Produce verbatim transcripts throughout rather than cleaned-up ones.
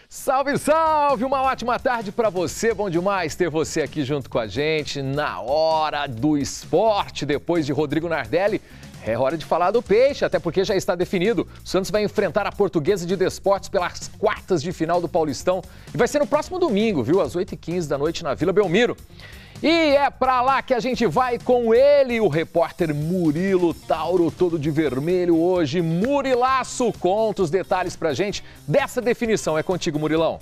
Salve, salve! Uma ótima tarde para você. Bom demais ter você aqui junto com a gente na hora do esporte. Depois de Rodrigo Nardelli, é hora de falar do Peixe, até porque já está definido. O Santos vai enfrentar a Portuguesa de Desportos pelas quartas de final do Paulistão. E vai ser no próximo domingo, viu? Às oito e quinze da noite na Vila Belmiro. E é pra lá que a gente vai com ele, o repórter Murilo Tauro, todo de vermelho hoje. Murilaço, conta os detalhes pra gente dessa definição. É contigo, Murilão.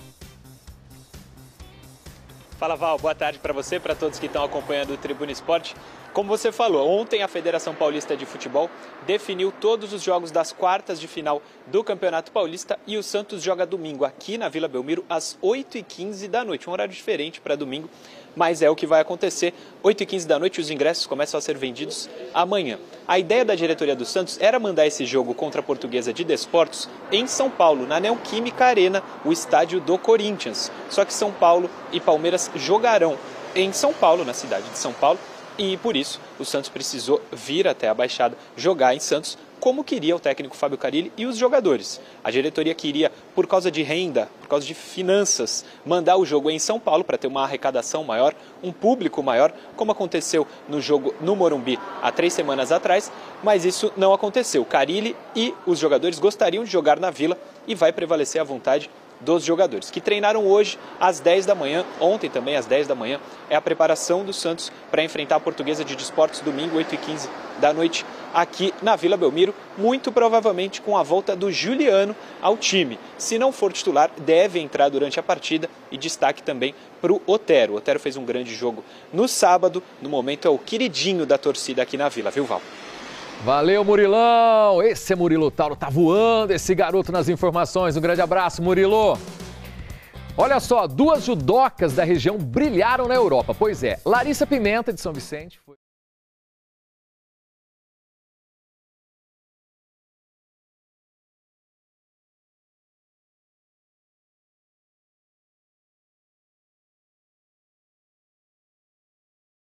Fala, Val, boa tarde para você, para todos que estão acompanhando o Tribuna Esporte. Como você falou, ontem a Federação Paulista de Futebol definiu todos os jogos das quartas de final do Campeonato Paulista e o Santos joga domingo aqui na Vila Belmiro às oito e quinze da noite, um horário diferente para domingo, mas é o que vai acontecer. oito e quinze da noite os ingressos começam a ser vendidos amanhã. A ideia da diretoria do Santos era mandar esse jogo contra a Portuguesa de Desportos em São Paulo, na Neoquímica Arena, o estádio do Corinthians. Só que São Paulo e Palmeiras jogarão em São Paulo, na cidade de São Paulo, e por isso o Santos precisou vir até a Baixada jogar em Santos, como queria o técnico Fábio Carille e os jogadores. A diretoria queria, por causa de renda, por causa de finanças, mandar o jogo em São Paulo para ter uma arrecadação maior, um público maior, como aconteceu no jogo no Morumbi há três semanas atrás, mas isso não aconteceu. Carille e os jogadores gostariam de jogar na Vila e vai prevalecer a vontade dos jogadores, que treinaram hoje às dez da manhã, ontem também às dez da manhã, é a preparação do Santos para enfrentar a Portuguesa de Desportos domingo, oito e quinze da noite, aqui na Vila Belmiro, muito provavelmente com a volta do Juliano ao time. Se não for titular, deve entrar durante a partida e destaque também para o Otero. O Otero fez um grande jogo no sábado, no momento é o queridinho da torcida aqui na Vila, viu, Val? Valeu, Murilão! Esse é Murilo Tauro, tá voando esse garoto nas informações. Um grande abraço, Murilo! Olha só, duas judocas da região brilharam na Europa. Pois é, Larissa Pimenta, de São Vicente... Foi...